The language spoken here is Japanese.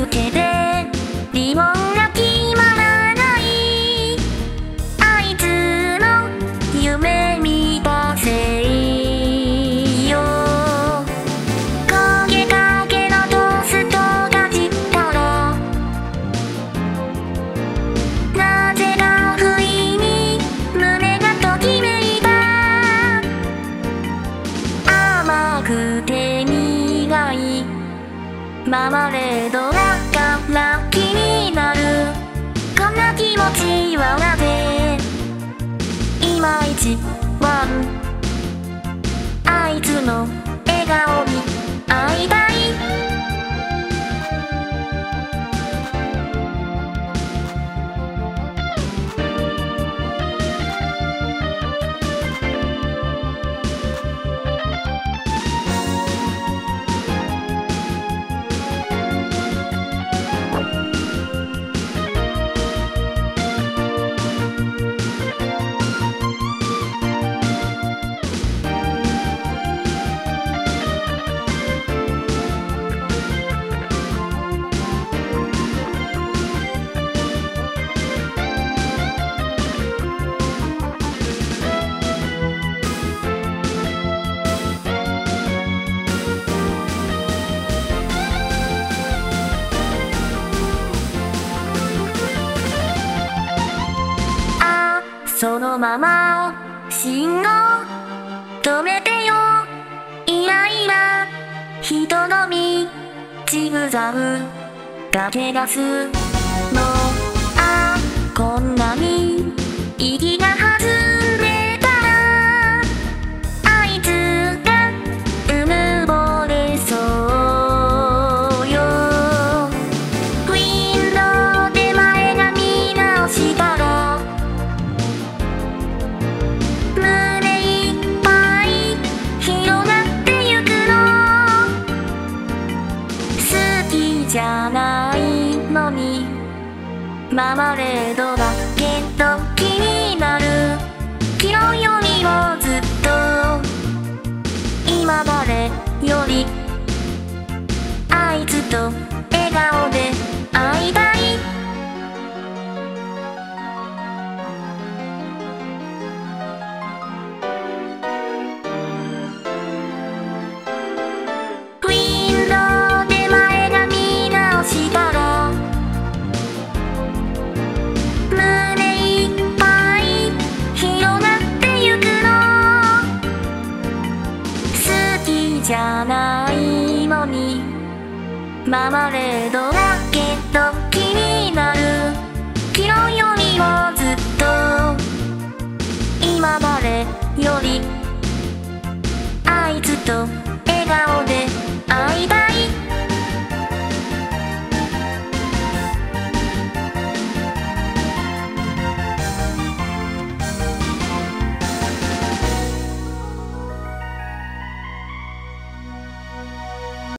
つけてリボンが決まらない。あいつの夢見たせいよ。影かけのトーストが散ったらなぜか不意に胸がときめいた。甘くて苦いママレードだから気になる。こんな気持ちはなぜいまいちわん。あいつの笑顔に会いたい。そのまま信号止めてよ。イライラ人混みジグザグ駆け出すの。あ、こんなに息が弾んでたらあいつがうぬぼれそうよ。ウィンドウで前が見直したらじゃないのにママレードだけど気になる。昨日よりもずっと今誰よりあいつと笑顔で会いたい。じゃないのにママレードだけど気になる。昨日よりもずっと今誰よりあいつと笑顔で